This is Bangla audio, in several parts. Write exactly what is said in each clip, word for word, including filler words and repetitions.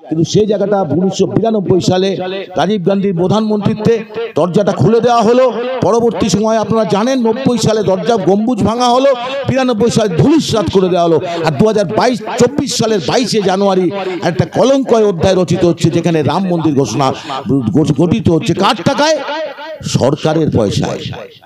কিন্তু সেই জায়গাটা উনিশশো বিরানব্বই সালে রাজীব গান্ধীর প্রধানমন্ত্রীত্বে দরজাটা খুলে দেওয়া হলো। পরবর্তী সময়ে আপনারা জানেন নব্বই সালে দরজা গম্বুজ ভাঙা হলো, বিরানব্বই সালে ধূলিসাৎ করে দেওয়া হলো। আর দু হাজার বাইশ চব্বিশ সালের বাইশে জানুয়ারি একটা কলঙ্কয় অধ্যায় রচিত হচ্ছে, যেখানে রাম মন্দির ঘোষণা গঠিত হচ্ছে। কার টাকায়? সরকারের পয়সায়।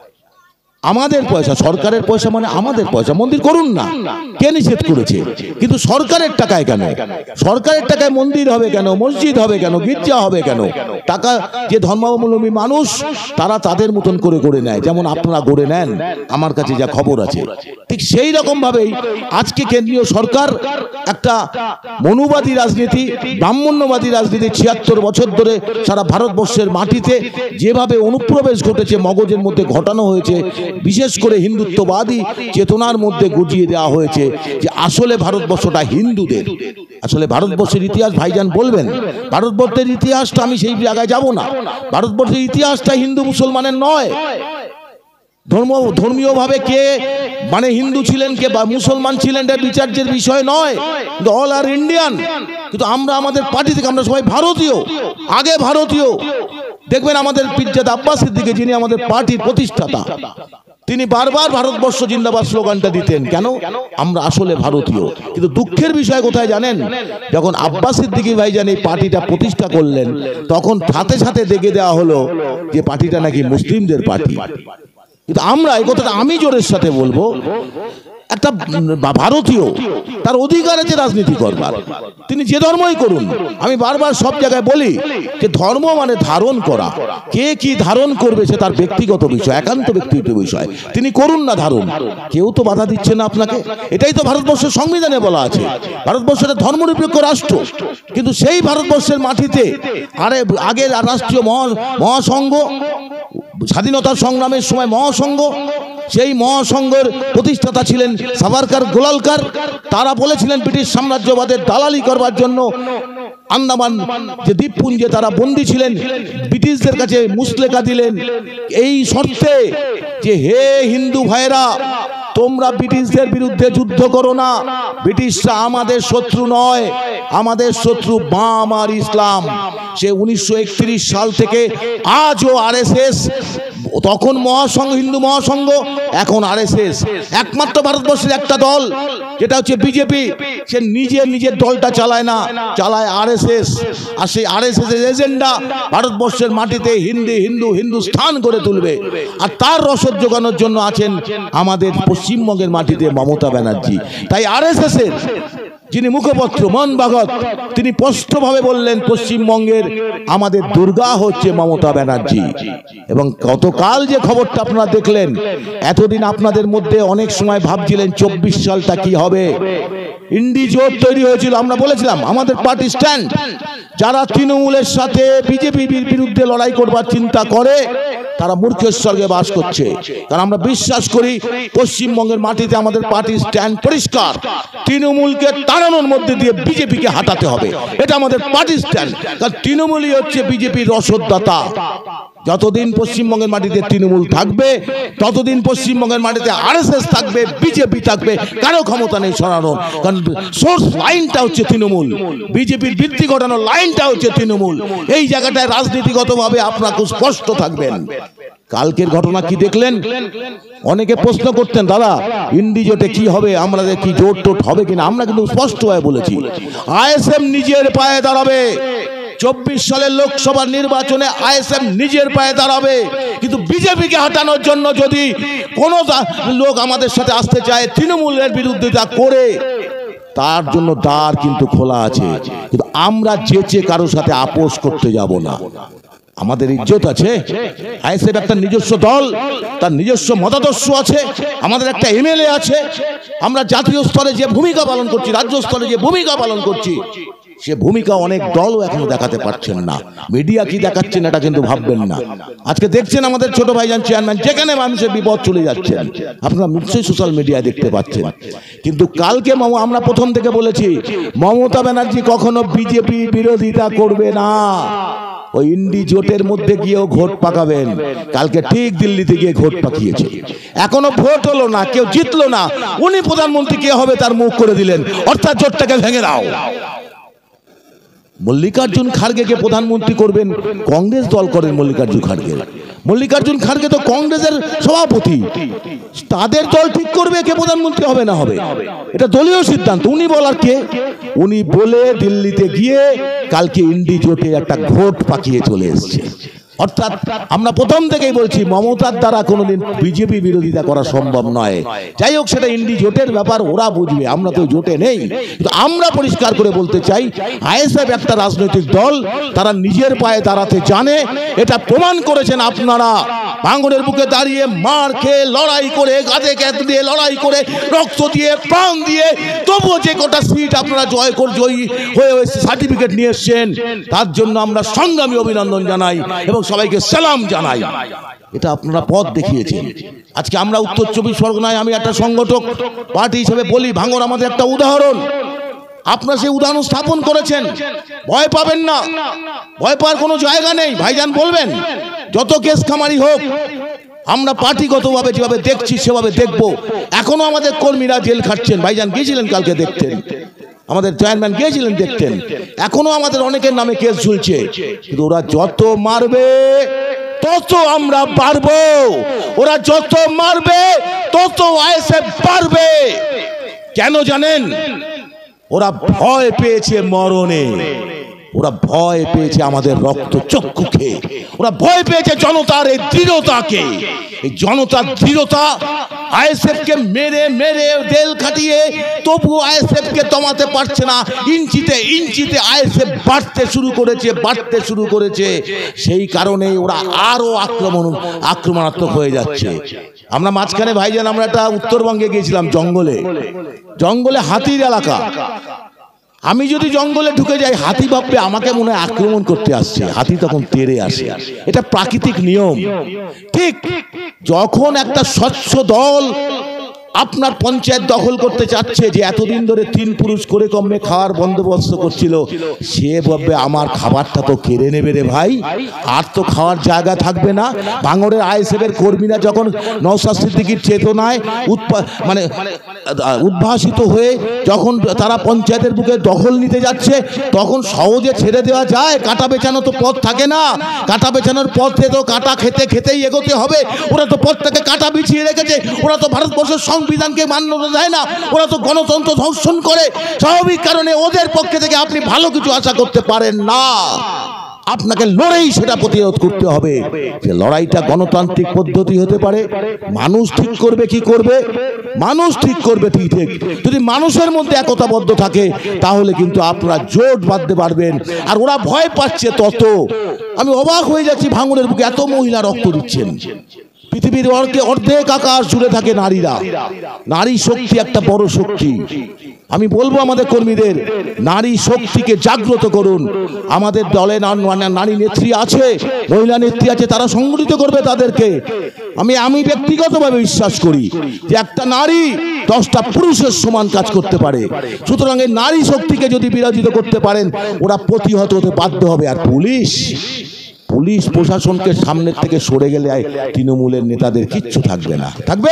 আমাদের পয়সা, সরকারের পয়সা মানে আমাদের পয়সা। মন্দির করুন না, কে নিষেধ করেছে? কিন্তু সরকারের টাকায় কেন? সরকারের টাকায় মন্দির হবে কেন, মসজিদ হবে কেন, গির্জা হবে কেন? টাকা যে ধর্মাবলম্বী মানুষ তারা তাদের মতন করে করে নেয়, যেমন আপনারা গড়ে নেন, আমার কাছে যা খবর আছে। ঠিক সেই রকম ভাবেই আজকে কেন্দ্রীয় সরকার একটা মনুবাদী রাজনীতি, ব্রাহ্মণ্যবাদী রাজনীতি ছিয়াত্তর বছর ধরে সারা ভারতবর্ষের মাটিতে যেভাবে অনুপ্রবেশ ঘটেছে, মগজের মধ্যে ঘটানো হয়েছে, বিশেষ করে হিন্দুত্ববাদী চেতনার মধ্যে গুজিয়ে দেওয়া হয়েছে যে আসলে ভারতবর্ষটা হিন্দুদের। আসলে ভারতবর্ষের ইতিহাস ভাইজান বলবেন, ভারতবর্ষের ইতিহাসটা আমি সেই জায়গায় যাব না। ভারতবর্ষের ইতিহাসটা হিন্দু মুসলমানের নয়। ধর্ম ধর্মীয় ভাবে কে মানে হিন্দু ছিলেন কে বা মুসলমান ছিলেন এটা বিচার্যের বিষয় নয়, কিন্তু অল আর ইন্ডিয়ান। কিন্তু আমরা আমাদের পার্টি থেকে আমরা সবাই ভারতীয়, আগে ভারতীয়। দেখবেন আমাদের পিরজাদা আব্বাস সিদ্দিকী, যিনি আমাদের পার্টির প্রতিষ্ঠাতা, তিনি বারবার ভারতবর্ষ জিন্দাবাদ স্লোগানটা দিতেন। কেন? আমরা আসলে ভারতীয়। কিন্তু দুঃখের বিষয় কোথায় জানেন? যখন আব্বাস সিদ্দিকী ভাইজান এই পার্টিটা প্রতিষ্ঠা করলেন, তখন সাথে সাথে দেখে দেওয়া হলো যে পার্টিটা নাকি মুসলিমদের পার্টি। কিন্তু আমরা এই কথাটা আমি জোরের সাথে বলবো, একটা ভারতীয় তার অধিকার আছে রাজনীতি করবার, তিনি যে ধর্মই করুন। আমি বারবার সব জায়গায় বলি যে ধর্ম মানে ধারণ করা। কে কি ধারণ করবে সে তার ব্যক্তিগত বিষয়, একান্ত ব্যক্তিগত বিষয়। তিনি করুন না ধারণ, কেউ তো বাধা দিচ্ছে না আপনাকে। এটাই তো ভারতবর্ষের সংবিধানে বলা আছে, ভারতবর্ষ একটা ধর্মনিরপেক্ষ রাষ্ট্র। কিন্তু সেই ভারতবর্ষের মাটিতে আরে আগের রাষ্ট্রীয় মহা মহাসংঘ, স্বাধীনতার সংগ্রামের সময় মহাসংঘ, সেই মহাসংঘের প্রতিষ্ঠাতা ছিলেন সাভারকার, গোলালকার। তারা বলেছিলেন ব্রিটিশ সাম্রাজ্যবাদের দালালি করবার জন্য আন্দামান যে দ্বীপপুঞ্জে তারা বন্দী ছিলেন, ব্রিটিশদের কাছে মুসলেকা দিলেন এই শর্তে যে হে হিন্দু ভাইরা, তোমরা ব্রিটিশদের বিরুদ্ধে যুদ্ধ করো না, ব্রিটিশরা আমাদের শত্রু নয়, আমাদের শত্রু বাম আর ইসলাম। সে উনিশশো একত্রিশ সাল থেকে আজও আরএসএস, তখন মহাসংঘ, হিন্দু মহাসংঘ, এখন আরএসএস। একমাত্র ভারতবর্ষের একটা দল যেটা হচ্ছে বিজেপি, সে নিজে নিজের দলটা চালায় না, চালায় আরএসএস। আর সেই আরএসএস এর এজেন্ডা ভারতবর্ষের মাটিতে হিন্দি হিন্দু হিন্দুস্থান করে তুলবে। আর তার রসদ যোগানোর জন্য আছেন আমাদের পশ্চিমবঙ্গের মাটিতে মমতা ব্যানার্জি। তাই আরএসএস এর যিনি মুখপত্র মোহন ভাগবত, তিনি স্পষ্টভাবে বললেন পশ্চিমবঙ্গের আমাদের দুর্গা হচ্ছে মমতা ব্যানার্জি। এবং গতকাল যে খবরটা আপনারা দেখলেন, এতদিন আপনাদের মধ্যে অনেক সময় ভাবছিলেন চব্বিশ সালটা কি হবে। ইন্ডি জোট তৈরি হয়েছিল, আমরা বলেছিলাম আমাদের পার্টি স্ট্যান্ড, যারা তৃণমূলের সাথে বিজেপির বিরুদ্ধে লড়াই করবার চিন্তা করে তারা মূর্খের স্বর্গে বাস করছে। কারণ আমরা বিশ্বাস করি পশ্চিমবঙ্গের মাটিতে আমাদের পার্টির স্ট্যান্ড পরিষ্কার, তৃণমূলকে তাড়ানোর মধ্যে দিয়ে বিজেপিকে হাঁটাতে হবে, এটা আমাদের পার্টির স্ট্যান্ড। কারণ তৃণমূলই হচ্ছে বিজেপির রসদদাতা। যতদিন পশ্চিমবঙ্গের মাটিতে তৃণমূল থাকবে, ততদিন পশ্চিমবঙ্গের মাটিতে আরএসএস থাকবে, বিজেপি থাকবে, কারো ক্ষমতা নেই সরানোর। কারণ সোর্স লাইনটা হচ্ছে তৃণমূল, বিজেপির বৃদ্ধি ঘটানোর লাইনটা হচ্ছে তৃণমূল। এই জায়গাটায় রাজনীতিগতভাবে আপনারা খুব স্পষ্ট থাকবেন। কালকের ঘটনা কি দেখলেন? অনেকে প্রশ্ন করতেন, দাদা ইন্ডি জোটে কি হবে, আমরা কি জোট টোট হবে কিনা। আমরা কিন্তু স্পষ্টভাবে বলেছি আইএসএম নিজের পায়ে দাঁড়াবে। চব্বিশ সালের লোকসভা নির্বাচনে আইএসএম নিজের পায়ে দাঁড়াবে। কিন্তু বিজেপিকে হাঁটানোর জন্য যদি কোনো লোক আমাদের সাথে আসতে চায়, তৃণমূলের বিরুদ্ধিতা করে, তার জন্য দ্বার কিন্তু খোলা আছে। কিন্তু আমরা যেচে কারোর সাথে আপোষ করতে যাব না। আমাদের ইজ্জত আছে, আইএসএফ একটা নিজস্ব দল, তার নিজস্ব মতাদর্শ আছে, আমাদের একটা এমএলএ আছে। আমরা জাতীয় স্তরে যে ভূমিকা পালন করছি, রাজ্য স্তরে যে ভূমিকা পালন করছি, সে ভূমিকা অনেক দলও এখনো দেখাতে পারছেন না। মিডিয়া কি দেখাচ্ছেন এটা কিন্তু ভাববেন না। আজকে দেখছেন আমাদের ছোট ভাইজান চেয়ারম্যান, যেখানে মানুষের বিপদ চলে যাচ্ছেন আপনারা নিশ্চয়ই সোশ্যাল মিডিয়ায় দেখতে পাচ্ছেন। কিন্তু কালকে আমরা প্রথম থেকে বলেছি মমতা ব্যানার্জি কখনো বিজেপি বিরোধিতা করবে না। ওই ইন্ডি জোটের মধ্যে গিয়েও ভোট পাকাবেন। কালকে ঠিক দিল্লিতে গিয়ে ভোট পাকিয়েছে, এখনো ভোট হলো না, কেউ জিতলো না। উনি প্রধানমন্ত্রী কে হবে তার মুখ করে দিলেন, অর্থাৎ জোটটাকে ভেঙে দাও। মল্লিকার্জুন খাড়গেকে প্রধানমন্ত্রী করবেন, কংগ্রেস দল করেন মল্লিকার্জুন খাড়গে। মল্লিকার্জুন খাড়গে তো কংগ্রেসের সভাপতি, তাদের দল ঠিক করবে কে প্রধানমন্ত্রী হবে না হবে, এটা দলীয় সিদ্ধান্ত। উনি বলার কে? উনি বলে দিল্লিতে গিয়ে কালকে ইন্ডি জোটে একটা ঘোট পাকিয়ে চলে এসছে। অর্থাৎ আমরা প্রথম থেকেই বলছি মমতার দ্বারা কোনোদিন বিজেপি বিরোধিতা করা সম্ভব নয়। যাই হোক, সেটা ইন্ডি জোটের ব্যাপার, ওরা বুঝবে, আমরা তো জোটে নেই। কিন্তু আমরা পরিষ্কার করে বলতে চাই, আইএসএফ একটা রাজনৈতিক দল, তারা নিজের পায়ে দাঁড়াতে জানে, এটা প্রমাণ করেছেন আপনারা। ভাঙনের বুকে দাঁড়িয়ে মার খেয়ে লড়াই করে, গাছে ক্যাত দিয়ে লড়াই করে, রক্ত দিয়ে প্রাণ দিয়ে, তবুও যে কটা সিট আপনারা জয় করে জয়ী হয়ে সার্টিফিকেট নিয়ে এসছেন, তার জন্য আমরা সংগ্রামী অভিনন্দন জানাই এবং সবাইকে সালাম জানাই। এটা আপনারা পথ দেখিয়েছেন। আজকে আমরা উত্তর চব্বিশ পরগনায়, আমি একটা সংগঠক পার্টি হিসেবে বলি, ভাঙর আমাদের একটা উদাহরণ। আপনারা সেই উদাহরণ স্থাপন করেছেন। ভয় পাবেন না, ভয় পাওয়ার কোনো জায়গা নেই। ভাইজান বলবেন যত কেস খামারি হোক, আমরা পার্টিগতভাবে যেভাবে দেখছি সেভাবে দেখব। এখনো আমাদের কর্মীরা জেল খাটছেন। ভাইজান গিয়েছিলেন কালকে দেখতেন, আমাদের চেয়ারম্যান গিয়েছিলেন দেখতেন। এখনো আমাদের অনেকের নামে কেস ঝুলছে, কিন্তু ওরা যত মারবে তত আমরা পারবো। ওরা যত মারবে তত আইএসএফ পারবে। কেন জানেন? ওরা ভয় পেয়েছে মরণে, ওরা ভয় পেয়েছে আমাদের রক্ত চক্ষুকে, ওরা ভয় পেয়েছে জনতার এই দৃঢ়তাকে। এই জনতার দৃঢ়তা আইএসএফ কে মেরে মেরে জেল খাটিয়ে তবু আইএসএফ কে দমাতে পারছে না। ইঞ্চিতে ইঞ্চিতে আইএসএফ বাড়তে শুরু করেছে, বাড়তে শুরু করেছে। সেই কারণে ওরা আরো আক্রমণ আক্রমণাত্মক হয়ে যাচ্ছে। আমরা মাঝখানে ভাইজান আমরা একটা উত্তরবঙ্গে গিয়েছিলাম, জঙ্গলে জঙ্গলে হাতির এলাকা। আমি যদি জঙ্গলে ঢুকে যাই, হাতি ভাববে আমাকে মনে হয় আক্রমণ করতে আসছে, হাতি তখন তেড়ে আসে। এটা প্রাকৃতিক নিয়ম। ঠিক যখন একটা স্বচ্ছ দল আপনার পঞ্চায়েত দখল করতে চাচ্ছে, যে এতদিন ধরে তিন পুরুষ করে কমে খাওয়ার বন্দোবস্ত করছিল, সে ভাববে আমার খাবারটা তো কেড়ে নেবে রে ভাই, আর তো খাওয়ার জায়গা থাকবে না। ভাঙড়ের আইএসএফ এর কর্মীরা যখন নওশাদ সিদ্দিকীর চেতনায় মানে উদ্ভাসিত হয়ে যখন তারা পঞ্চায়েতের বুকে দখল নিতে যাচ্ছে, তখন সহজে ছেড়ে দেওয়া যায়? কাঁটা বেছানো তো পথ থাকে না। কাঁটা বেছানোর পথে তো কাঁটা খেতে খেতেই এগোতে হবে। ওরা তো পথটাকে কাঁটা বিছিয়ে রেখেছে। ওরা তো ভারতবর্ষের সংবিধানকে মান্যতা দেয় না। ওরা তো গণতন্ত্র ধ্বংসন করে। স্বাভাবিক কারণে ওদের পক্ষে থেকে আপনি ভালো কিছু আশা করতে পারেন না। আপনাকে লড়াই সেটা প্রতিরোধ করতে হবে। যে লড়াইটা গণতান্ত্রিক পদ্ধতি হতে পারে। মানুষ ঠিক করবে কি করবে, মানুষ ঠিক করবে ঠিক ঠিক। যদি মানুষের মধ্যে একতাবদ্ধ থাকে তাহলে কিন্তু আপনারা জোট বাঁধতে পারবেন। আর ওরা ভয় পাচ্ছে তত। আমি অবাক হয়ে যাচ্ছি, ভাঙনের বুকে এত মহিলা রক্ত দিচ্ছেন। পৃথিবীর অর্ধেক আকাশ জুড়ে থাকে নারীরা। নারী শক্তি একটা বড় শক্তি। আমি বলবো আমাদের কর্মীদের, নারী শক্তিকে জাগ্রত করুন। আমাদের দলে নারী নেত্রী আছে, মহিলা নেত্রী আছে, তারা সংগঠিত করবে তাদেরকে। আমি আমি ব্যক্তিগতভাবে বিশ্বাস করি যে একটা নারী দশটা পুরুষের সমান কাজ করতে পারে। সুতরাং এই নারী শক্তিকে যদি বিরাজিত করতে পারেন, ওরা প্রতিহত হতে বাধ্য হবে। আর পুলিশ পুলিশ প্রশাসনকে সামনের থেকে সরে গেলে তৃণমূলের নেতাদের কিচ্ছু থাকবে না। থাকবে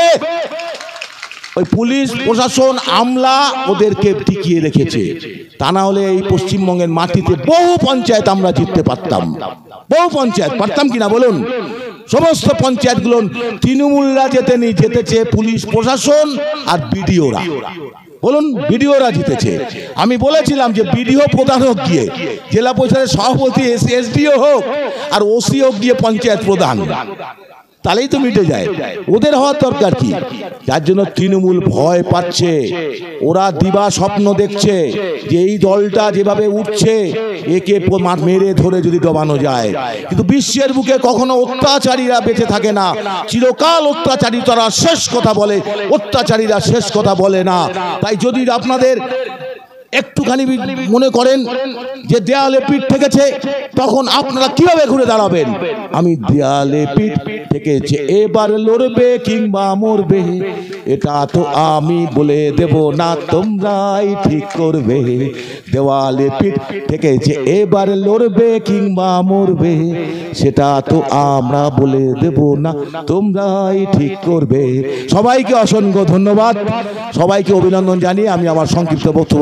ওই পুলিশ প্রশাসন, আমলা ওদেরকে টিকিয়ে রেখেছে। তা না হলে এই পশ্চিমবঙ্গের মাটিতে বহু পঞ্চায়েত আমরা জিততে পারতাম। বহু পঞ্চায়েত পারতাম কিনা বলুন? সমস্ত পঞ্চায়েতগুলো তৃণমূলরা জেতেনি, জিতেছে পুলিশ প্রশাসন আর বিডিওরা। বলুন, বিডিওরা জিতেছে। আমি বলেছিলাম যে বিডিও প্রধান হোক গিয়ে, জেলা পরিষদের সভাপতি এসডিও হোক, আর ওসি হোক গিয়ে পঞ্চায়েত প্রধান, তাহলেই তো মিটে যায়। ওদের হওয়ার দরকার কি? যার জন্য তৃণমূল ভয় পাচ্ছে। ওরা দিবা স্বপ্ন দেখছে যে এই দলটা যেভাবে উঠছে, একে মেরে ধরে যদি দবানো যায়। কিন্তু বিশ্বের বুকে কখনো অত্যাচারীরা বেঁচে থাকে না। চিরকাল অত্যাচারী তারা শেষ কথা বলে, অত্যাচারীরা শেষ কথা বলে না। তাই যদি আপনাদের একটুখানি মনে করেন যে দেয়ালে পিঠ ঠেকেছে, তখন আপনারা কিভাবে ঘুরে দাঁড়াবেন? আমি দেয়ালে পিঠ ঠেকেছে, এবার লড়বে কিংবা মরবে, এটা তো আমি বলে দেব না, তোমরাই ঠিক করবে। দেওয়ালে পিঠ ঠেকেছে, এবার লড়বে কিংবা মরবে, সেটা তো আমরা বলে দেব না, তোমরাই ঠিক করবে। সবাইকে অসংখ্য ধন্যবাদ, সবাইকে অভিনন্দন জানিয়ে আমি আমার সংক্ষিপ্ত বক্তব্য শেষ করছি।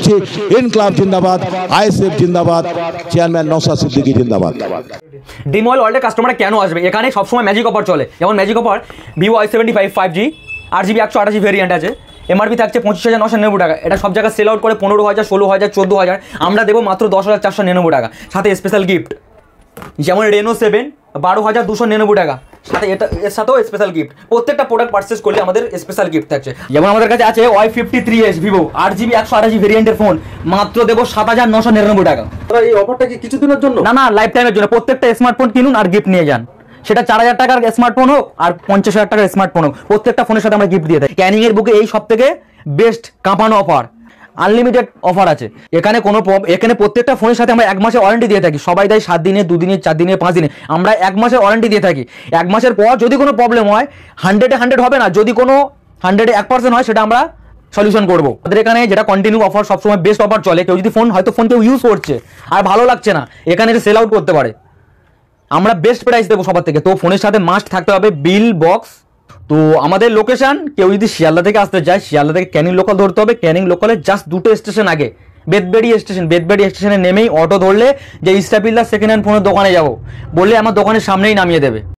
করছে এনক্লাব জিন্দাবাদ, আইএসএফ জিন্দাবাদ, চেয়ারম্যান নওশাদ সিদ্দিকী জিন্দাবাদ। ডিমল ওয়ার্ল্ডের কাস্টমাররা কেন আসবে? এখানে সবসময় ম্যাজিক অফার চলে। যেমন magic offer Vivo I seventy five five G আট জিবি একশো আটাশি ভেরিয়েন্ট আছে, এমআরপি থাকছে পঁচিশ হাজার নশো নিরানব্বই টাকা। এটা সব জায়গায় সেল আউট করে পনেরো হাজার, ষোলো হাজার, চোদ্দো হাজার। আমরা দেবো মাত্র দশ হাজার চারশো নিরানব্বই টাকা, সাথে স্পেশাল গিফট যেমন রেনো সেভেন বারো হাজার দুশো নিরানব্বই টাকা, সাথে এটা এর সাথেও স্পেশাল গিফট। প্রত্যেকটা প্রোডাক্ট পারচেস করলে আমাদের স্পেশাল গিফট থাকছে। যেমন আমাদের কাছে আছে Y fifty three S Vivo আট জিবি একশো আটাশি ভেরিয়েন্টের ফোন, মাত্র দেবো সাত হাজার নশো নিরানব্বই টাকা। এই অফারটা কি কিছুদিনের জন্য? না না, লাইফ টাইমের জন্য। প্রত্যেকটা স্মার্টফোন কিনুন আর গিফট নিয়ে যান, সেটা চার হাজার টাকার স্মার্টফোন হোক আর পঞ্চাশ হাজার টাকার স্মার্টফোন হোক, প্রত্যেকটা ফোনের সাথে আমরা গিফট দিয়ে থাকি। ক্যানিং এর বুকে এই সব থেকে বেস্ট কাঁপানো অফার, আনলিমিটেড অফার আছে এখানে। কোনো এখানে প্রত্যেকটা ফোনের সাথে আমরা এক মাসের ওয়ারেন্টি দিয়ে থাকি। সবাই দেয় সাত দিনে, দুদিনে, চার দিনে, পাঁচ দিনে, আমরা এক মাসের ওয়ারেন্টি দিয়ে থাকি। এক মাসের পর যদি কোনো প্রবলেম হয়, হান্ড্রেডে হান্ড্রেড হবে না, যদি কোনো হান্ড্রেডে এক পার্সেন্ট হয় সেটা আমরা সলিউশন করবো। আমাদের এখানে যেটা কন্টিনিউ অফার, সবসময় বেস্ট অফার চলে। কেউ যদি ফোন হয়তো ফোন কেউ ইউজ করছে আর ভালো লাগছে না, এখানে এসে সেল আউট করতে পারে। আমরা বেস্ট প্রাইস দেবো সবার থেকে। তো ফোনের সাথে মাস্ট থাকতে হবে বিল বক্স। তো আমাদের লোকেশন, কেউ যদি শিয়ালদা থেকে আসতে চায়, শিয়ালদা থেকে ক্যানিং লোকাল ধরতে হবে। ক্যানিং লোকালের জাস্ট দুটো স্টেশন আগে বেদবেড়ি স্টেশন। বেদবেড়ি স্টেশনে নেমেই অটো ধরলে যে ইস্টাপিল্লার সেকেন্ড হ্যান্ড ফোনের দোকানে যাবো বললে আমার দোকানের সামনেই নামিয়ে দেবে।